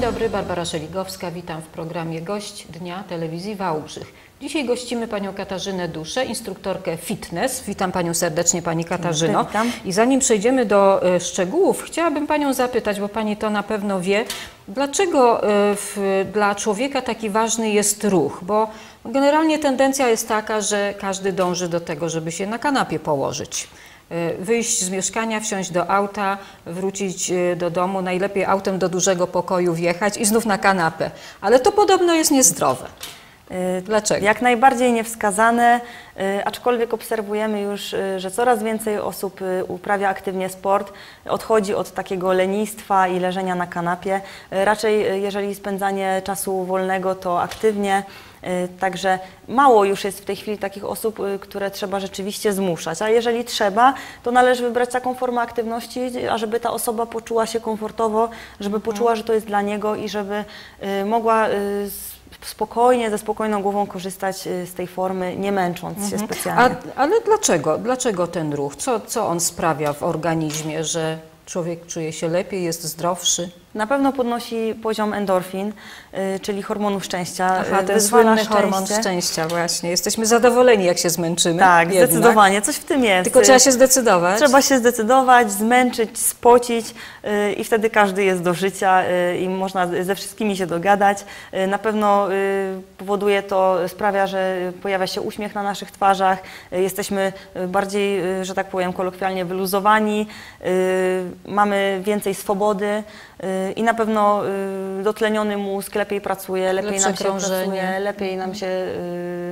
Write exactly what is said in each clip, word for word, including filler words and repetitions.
dobry, Barbara Szeligowska, witam w programie Gość Dnia Telewizji Wałbrzych. Dzisiaj gościmy panią Katarzynę Duszę, instruktorkę fitness. Witam panią serdecznie, pani Katarzyno. Witam. I zanim przejdziemy do y, szczegółów, chciałabym panią zapytać, bo pani to na pewno wie, dlaczego y, w, dla człowieka taki ważny jest ruch? Bo generalnie tendencja jest taka, że każdy dąży do tego, żeby się na kanapie położyć. Wyjść z mieszkania, wsiąść do auta, wrócić do domu, najlepiej autem do dużego pokoju wjechać i znów na kanapę. Ale to podobno jest niezdrowe. Dlaczego? Jak najbardziej niewskazane, aczkolwiek obserwujemy już, że coraz więcej osób uprawia aktywnie sport, odchodzi od takiego lenistwa i leżenia na kanapie. Raczej jeżeli spędzanie czasu wolnego, to aktywnie. Także mało już jest w tej chwili takich osób, które trzeba rzeczywiście zmuszać, a jeżeli trzeba, to należy wybrać taką formę aktywności, ażeby ta osoba poczuła się komfortowo, żeby poczuła, że to jest dla niego i żeby mogła spokojnie, ze spokojną głową korzystać z tej formy, nie męcząc się Mhm. specjalnie. A, ale dlaczego? Dlaczego ten ruch? Co, co on sprawia w organizmie, że człowiek czuje się lepiej, jest zdrowszy? Na pewno podnosi poziom endorfin, y, czyli hormonu szczęścia. Aha, ten wyzwala słynny szczęście. hormon szczęścia właśnie. Jesteśmy zadowoleni, jak się zmęczymy. Tak, jednak. zdecydowanie, coś w tym jest. Tylko trzeba się zdecydować. Trzeba się zdecydować, zmęczyć, spocić y, i wtedy każdy jest do życia y, i można ze wszystkimi się dogadać. Y, na pewno y, powoduje to, sprawia, że pojawia się uśmiech na naszych twarzach, y, jesteśmy bardziej, y, że tak powiem kolokwialnie, wyluzowani, y, mamy więcej swobody. I na pewno y, dotleniony mózg lepiej pracuje, lepiej Lepsze nam się krążenie. pracuje, lepiej nam się y,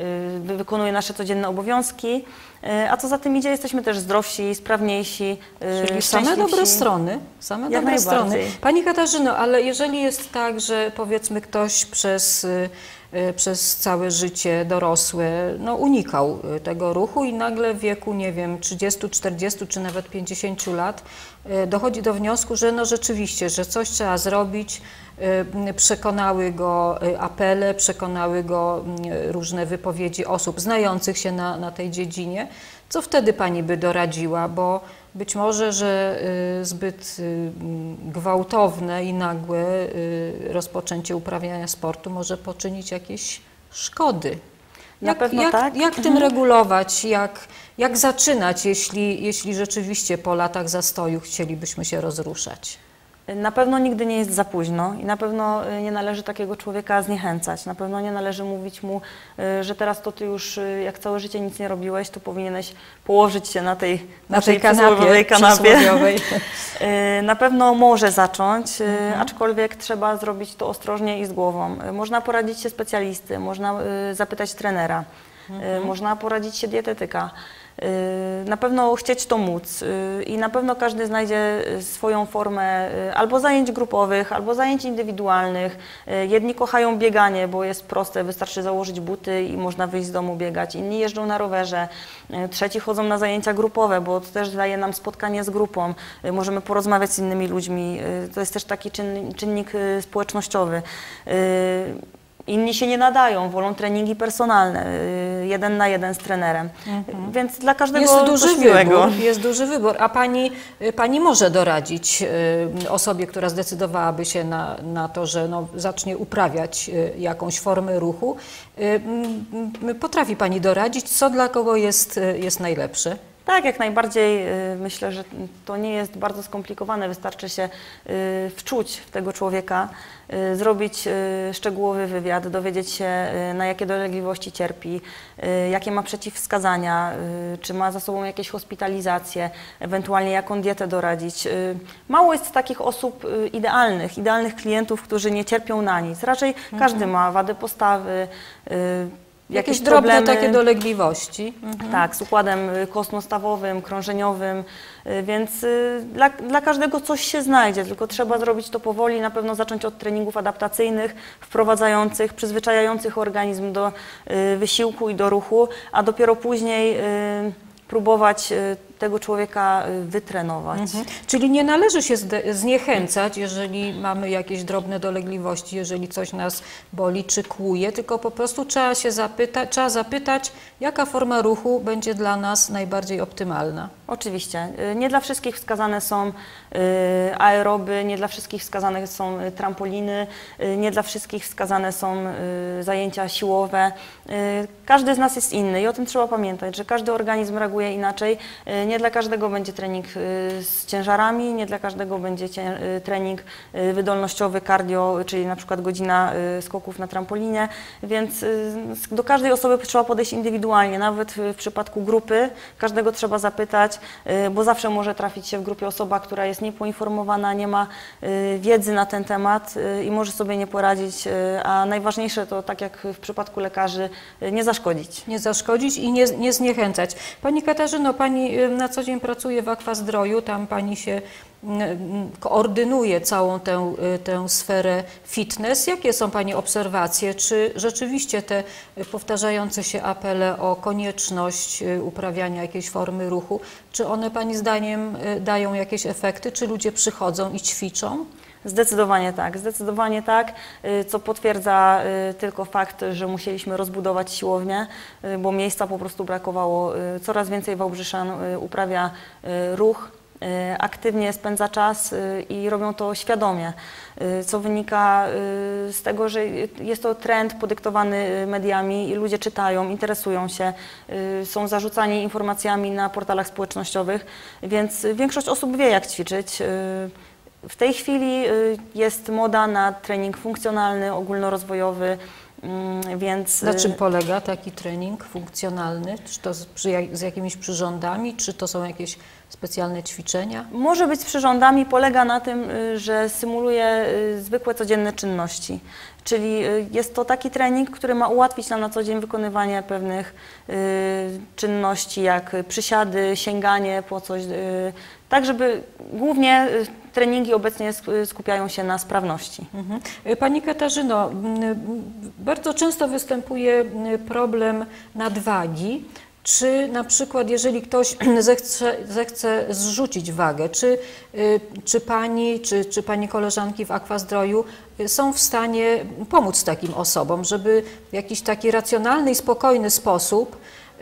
y, wykonuje nasze codzienne obowiązki, y, a co za tym idzie, jesteśmy też zdrowsi, sprawniejsi, y, Czyli same dobre strony. Same Jak dobre strony. najbardziej. Pani Katarzyno, ale jeżeli jest tak, że powiedzmy ktoś przez, y, y, przez całe życie dorosłe no, unikał y, tego ruchu i nagle w wieku, nie wiem, trzydziestu, czterdziestu czy nawet pięćdziesięciu lat y, dochodzi do wniosku, że no rzeczywiście, że coś trzeba zrobić, y, przekonały go y, apele, przekonały go y, różne wypowiedzi osób znających się na, na tej dziedzinie. Co wtedy pani by doradziła? Bo być może, że y, zbyt y, gwałtowne i nagłe y, rozpoczęcie uprawiania sportu może poczynić jakieś szkody. Na Jak, pewno jak, tak. jak tym regulować? Jak, jak zaczynać, jeśli, jeśli rzeczywiście po latach zastoju chcielibyśmy się rozruszać? Na pewno nigdy nie jest za późno i na pewno nie należy takiego człowieka zniechęcać. Na pewno nie należy mówić mu, że teraz to ty już jak całe życie nic nie robiłeś, to powinieneś położyć się na tej, Na naszej tej kanapie, kanapie. przysłowiowej. Na pewno może zacząć, Mhm. aczkolwiek trzeba zrobić to ostrożnie i z głową. Można poradzić się specjalisty, można zapytać trenera, mhm. można poradzić się dietetyka. Na pewno chcieć to móc i na pewno każdy znajdzie swoją formę albo zajęć grupowych, albo zajęć indywidualnych. Jedni kochają bieganie, bo jest proste, wystarczy założyć buty i można wyjść z domu biegać. Inni jeżdżą na rowerze, trzeci chodzą na zajęcia grupowe, bo to też daje nam spotkanie z grupą. Możemy porozmawiać z innymi ludźmi, to jest też taki czynnik, czynnik społecznościowy. Inni się nie nadają, wolą treningi personalne, jeden na jeden z trenerem, mhm. więc dla każdego jest duży coś miłego. wybór, jest duży wybór, a pani, pani może doradzić osobie, która zdecydowałaby się na, na to, że no, zacznie uprawiać jakąś formę ruchu. Potrafi pani doradzić, co dla kogo jest, jest najlepsze? Tak, jak najbardziej. Myślę, że to nie jest bardzo skomplikowane. Wystarczy się wczuć w tego człowieka, zrobić szczegółowy wywiad, dowiedzieć się, na jakie dolegliwości cierpi, jakie ma przeciwwskazania, czy ma za sobą jakieś hospitalizacje, ewentualnie jaką dietę doradzić. Mało jest takich osób idealnych, idealnych klientów, którzy nie cierpią na nic. Raczej mhm. każdy ma wady postawy, jakieś jakieś drobne problemy, takie dolegliwości. Mhm. Tak, z układem kostno-stawowym, krążeniowym, więc dla, dla każdego coś się znajdzie, tylko trzeba zrobić to powoli, na pewno zacząć od treningów adaptacyjnych, wprowadzających, przyzwyczajających organizm do wysiłku i do ruchu, a dopiero później próbować tego człowieka wytrenować. Mhm. Czyli nie należy się zniechęcać, jeżeli mamy jakieś drobne dolegliwości, jeżeli coś nas boli czy kłuje, tylko po prostu trzeba się zapytać, trzeba zapytać, jaka forma ruchu będzie dla nas najbardziej optymalna. Oczywiście. Nie dla wszystkich wskazane są aeroby, nie dla wszystkich wskazane są trampoliny, nie dla wszystkich wskazane są zajęcia siłowe. Każdy z nas jest inny i o tym trzeba pamiętać, że każdy organizm reaguje inaczej. Nie dla każdego będzie trening z ciężarami, nie dla każdego będzie trening wydolnościowy, cardio, czyli na przykład godzina skoków na trampolinie, więc do każdej osoby trzeba podejść indywidualnie. Nawet w przypadku grupy każdego trzeba zapytać, bo zawsze może trafić się w grupie osoba, która jest niepoinformowana, nie ma wiedzy na ten temat i może sobie nie poradzić, a najważniejsze to, tak jak w przypadku lekarzy, nie zaszkodzić. Nie zaszkodzić i nie, nie zniechęcać. Pani Katarzyno, Pani na co dzień pracuje w Aquazdroju, tam Pani się koordynuje całą tę, tę sferę fitness. Jakie są Pani obserwacje? Czy rzeczywiście te powtarzające się apele o konieczność uprawiania jakiejś formy ruchu, czy one Pani zdaniem dają jakieś efekty? Czy ludzie przychodzą i ćwiczą? Zdecydowanie tak, zdecydowanie tak, co potwierdza tylko fakt, że musieliśmy rozbudować siłownię, bo miejsca po prostu brakowało. Coraz więcej Wałbrzyszan uprawia ruch, aktywnie spędza czas i robią to świadomie, co wynika z tego, że jest to trend podyktowany mediami i ludzie czytają, interesują się, są zarzucani informacjami na portalach społecznościowych, więc większość osób wie, jak ćwiczyć. W tej chwili jest moda na trening funkcjonalny, ogólnorozwojowy, więc... Na czym polega taki trening funkcjonalny? Czy to z, przy, z jakimiś przyrządami, czy to są jakieś specjalne ćwiczenia? Może być z przyrządami, polega na tym, że symuluje zwykłe codzienne czynności. Czyli jest to taki trening, który ma ułatwić nam na co dzień wykonywanie pewnych y, czynności, jak przysiady, sięganie po coś, y, tak żeby głównie treningi obecnie skupiają się na sprawności. Mhm. Pani Katarzyno, bardzo często występuje problem nadwagi. Czy na przykład, jeżeli ktoś zechce, zechce zrzucić wagę, czy, czy Pani, czy, czy Pani koleżanki w Aquazdroju są w stanie pomóc takim osobom, żeby w jakiś taki racjonalny i spokojny sposób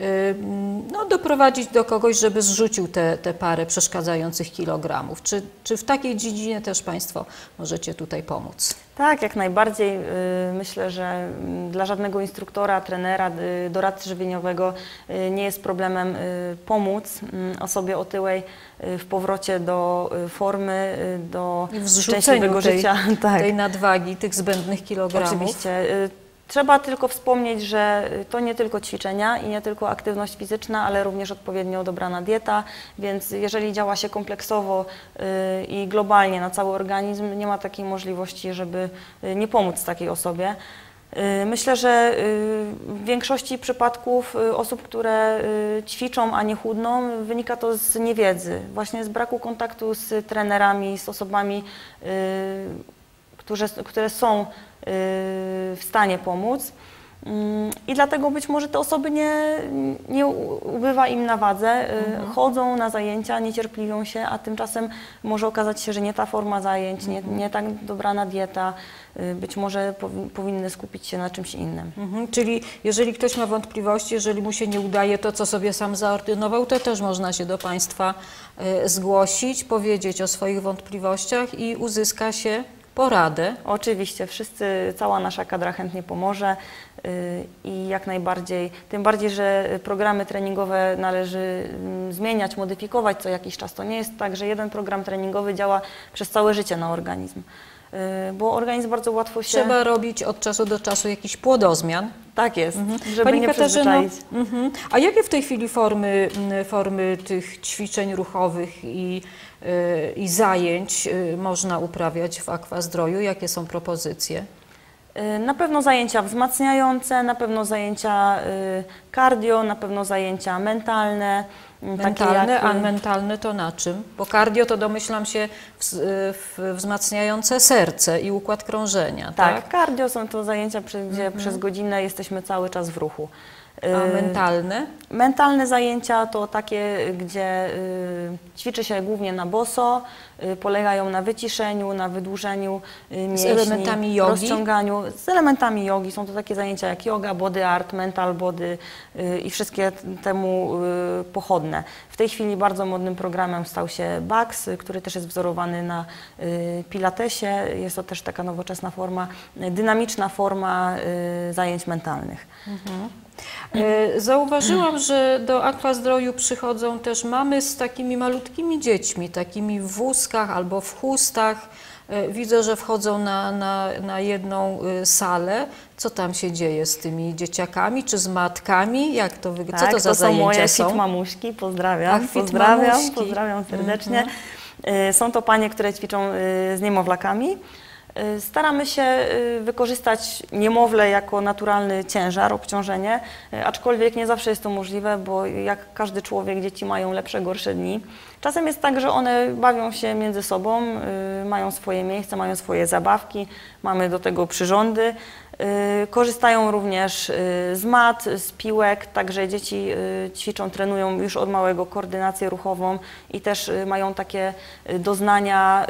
no, doprowadzić do kogoś, żeby zrzucił te, te parę przeszkadzających kilogramów? Czy, czy w takiej dziedzinie też Państwo możecie tutaj pomóc? Tak, jak najbardziej. Myślę, że dla żadnego instruktora, trenera, doradcy żywieniowego nie jest problemem pomóc osobie otyłej w powrocie do formy, do szczęśliwego tej, życia. Tak. tej nadwagi, tych zbędnych kilogramów. Oczywiście. Trzeba tylko wspomnieć, że to nie tylko ćwiczenia i nie tylko aktywność fizyczna, ale również odpowiednio dobrana dieta, więc jeżeli działa się kompleksowo i globalnie na cały organizm, nie ma takiej możliwości, żeby nie pomóc takiej osobie. Myślę, że w większości przypadków osób, które ćwiczą, a nie chudną, wynika to z niewiedzy, właśnie z braku kontaktu z trenerami, z osobami, które, które są w stanie pomóc. I dlatego być może te osoby nie, nie ubywa im na wadze, mhm. chodzą na zajęcia, niecierpliwią się, a tymczasem może okazać się, że nie ta forma zajęć, nie, nie tak dobrana dieta, być może powinny skupić się na czymś innym. Mhm. Czyli jeżeli ktoś ma wątpliwości, jeżeli mu się nie udaje to, co sobie sam zaordynował, to też można się do Państwa zgłosić, powiedzieć o swoich wątpliwościach i uzyska się poradę. Oczywiście, wszyscy, cała nasza kadra chętnie pomoże yy, i jak najbardziej, tym bardziej, że programy treningowe należy yy, zmieniać, modyfikować co jakiś czas. To nie jest tak, że jeden program treningowy działa przez całe życie na organizm, yy, bo organizm bardzo łatwo się... Trzeba robić od czasu do czasu jakiś płodozmian. Tak jest, mhm. żeby Pani nie Katarzyno, przyzwyczaić. mhm. A jakie w tej chwili formy, formy tych ćwiczeń ruchowych i i zajęć można uprawiać w Aquazdroju? Jakie są propozycje? Na pewno zajęcia wzmacniające, na pewno zajęcia cardio, na pewno zajęcia mentalne. Mentalne, jak... a mentalne to na czym? Bo cardio to domyślam się wzmacniające serce i układ krążenia, tak? Tak, cardio są to zajęcia, gdzie mhm. przez godzinę jesteśmy cały czas w ruchu. A mentalne? Mentalne zajęcia to takie, gdzie y, ćwiczy się głównie na boso, y, polegają na wyciszeniu, na wydłużeniu y, mięśni, z elementami jogi? rozciąganiu. Z elementami jogi. Są to takie zajęcia jak yoga, body art, mental body y, i wszystkie temu y, pochodne. W tej chwili bardzo modnym programem stał się Bax, y, który też jest wzorowany na y, pilatesie. Jest to też taka nowoczesna forma, y, dynamiczna forma y, zajęć mentalnych. Mhm. Zauważyłam, że do Aquazdroju przychodzą też mamy z takimi malutkimi dziećmi, takimi w wózkach albo w chustach. Widzę, że wchodzą na, na, na jedną salę. Co tam się dzieje z tymi dzieciakami, czy z matkami? Jak to wygląda? Tak, Co to za to są zajęcia moje są? fit mamuśki, pozdrawiam, Ach, fit pozdrawiam, mamuśki. pozdrawiam serdecznie. Mhm. Są to panie, które ćwiczą z niemowlakami. Staramy się wykorzystać niemowlę jako naturalny ciężar, obciążenie, aczkolwiek nie zawsze jest to możliwe, bo jak każdy człowiek, dzieci mają lepsze, gorsze dni. Czasem jest tak, że one bawią się między sobą, mają swoje miejsce, mają swoje zabawki, mamy do tego przyrządy. Korzystają również z mat, z piłek, także dzieci ćwiczą, trenują już od małego koordynację ruchową i też mają takie doznania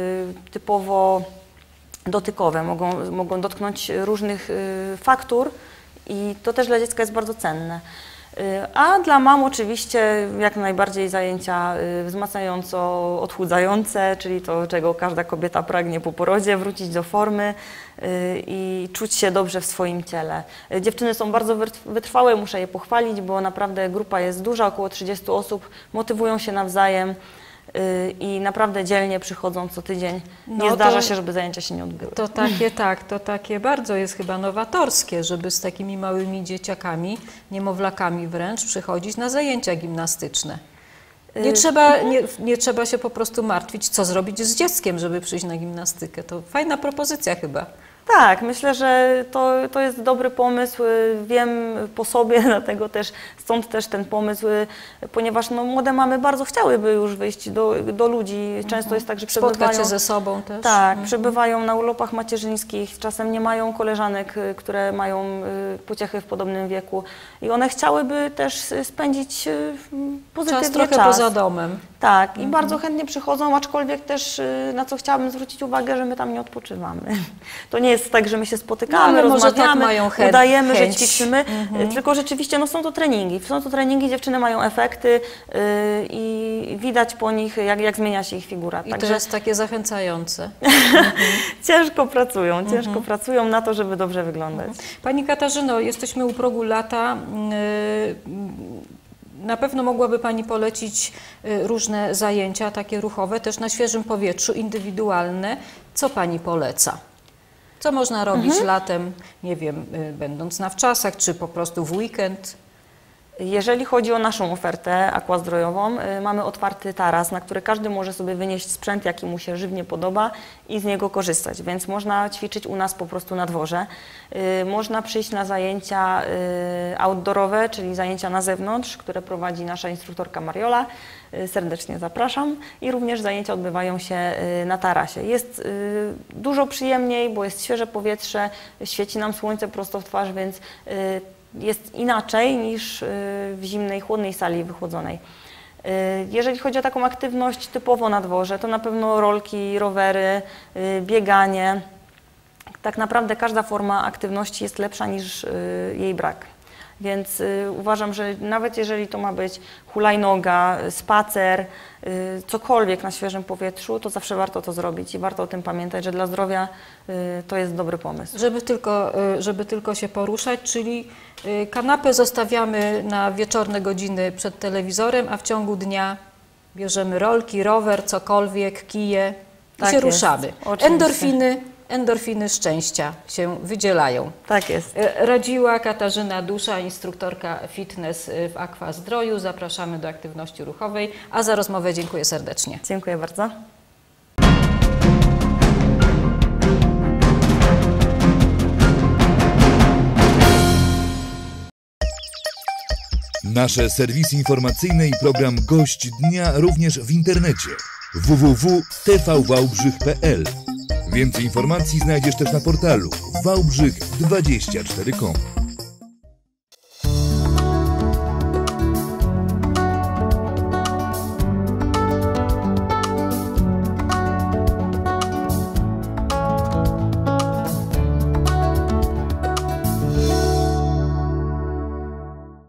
typowo dotykowe, mogą, mogą dotknąć różnych y, faktur i to też dla dziecka jest bardzo cenne. Y, a dla mam oczywiście jak najbardziej zajęcia y, wzmacniająco odchudzające, czyli to, czego każda kobieta pragnie po porodzie, wrócić do formy y, i czuć się dobrze w swoim ciele. Y, dziewczyny są bardzo wytrwałe, muszę je pochwalić, bo naprawdę grupa jest duża, około trzydziestu osób, motywują się nawzajem. I naprawdę dzielnie przychodzą co tydzień. Nie no zdarza to, się, żeby zajęcia się nie odbyły. To takie, tak, to takie bardzo jest chyba nowatorskie, żeby z takimi małymi dzieciakami, niemowlakami wręcz, przychodzić na zajęcia gimnastyczne. Nie trzeba, nie, nie trzeba się po prostu martwić, co zrobić z dzieckiem, żeby przyjść na gimnastykę. To fajna propozycja chyba. Tak, myślę, że to, to jest dobry pomysł, wiem po sobie, dlatego też stąd też ten pomysł, ponieważ no, młode mamy bardzo chciałyby już wyjść do, do ludzi. Często mhm. jest tak, że przebywają... Spotkać się ze sobą też. Tak, mhm. przebywają na urlopach macierzyńskich, czasem nie mają koleżanek, które mają pociechy w podobnym wieku i one chciałyby też spędzić pozytywnie czas. trochę czas. poza domem. Tak, i mhm. bardzo chętnie przychodzą, aczkolwiek też na co chciałabym zwrócić uwagę, że my tam nie odpoczywamy. To nie jest tak, że my się spotykamy, no, rozmawiamy, tak mają chęć, udajemy, chęć. że ćwiczymy, mhm. tylko rzeczywiście no, są to treningi. Są to treningi, dziewczyny mają efekty yy, i widać po nich, jak, jak zmienia się ich figura. I Także... to jest takie zachęcające. ciężko pracują, ciężko mhm. pracują na to, żeby dobrze wyglądać. Mhm. Pani Katarzyno, jesteśmy u progu lata. Yy, Na pewno mogłaby Pani polecić różne zajęcia, takie ruchowe, też na świeżym powietrzu, indywidualne. Co Pani poleca? Co można robić mhm. latem, nie wiem, będąc na wczasach, czy po prostu w weekend? Jeżeli chodzi o naszą ofertę aquazdrojową, y, mamy otwarty taras, na który każdy może sobie wynieść sprzęt, jaki mu się żywnie podoba i z niego korzystać, więc można ćwiczyć u nas po prostu na dworze. Y, można przyjść na zajęcia y, outdoorowe, czyli zajęcia na zewnątrz, które prowadzi nasza instruktorka Mariola. Y, serdecznie zapraszam i również zajęcia odbywają się y, na tarasie. Jest y, dużo przyjemniej, bo jest świeże powietrze, świeci nam słońce prosto w twarz, więc y, jest inaczej niż w zimnej, chłodnej sali wychłodzonej. Jeżeli chodzi o taką aktywność typowo na dworze, to na pewno rolki, rowery, bieganie. Tak naprawdę każda forma aktywności jest lepsza niż jej brak. Więc y, uważam, że nawet jeżeli to ma być hulajnoga, spacer, y, cokolwiek na świeżym powietrzu, to zawsze warto to zrobić i warto o tym pamiętać, że dla zdrowia y, to jest dobry pomysł. Żeby tylko, y, żeby tylko się poruszać, czyli y, kanapę zostawiamy na wieczorne godziny przed telewizorem, a w ciągu dnia bierzemy rolki, rower, cokolwiek, kije i Tak się jest, ruszamy. oczywiście. Endorfiny. Endorfiny szczęścia się wydzielają. Tak jest. Radziła Katarzyna Dusza, instruktorka fitness w Aquazdroju. Zapraszamy do aktywności ruchowej, a za rozmowę dziękuję serdecznie. Dziękuję bardzo. Nasze serwisy informacyjne i program Gość Dnia również w internecie w w w kropka t v wałbrzych kropka p l. Więcej informacji znajdziesz też na portalu wałbrzych dwadzieścia cztery kropka com.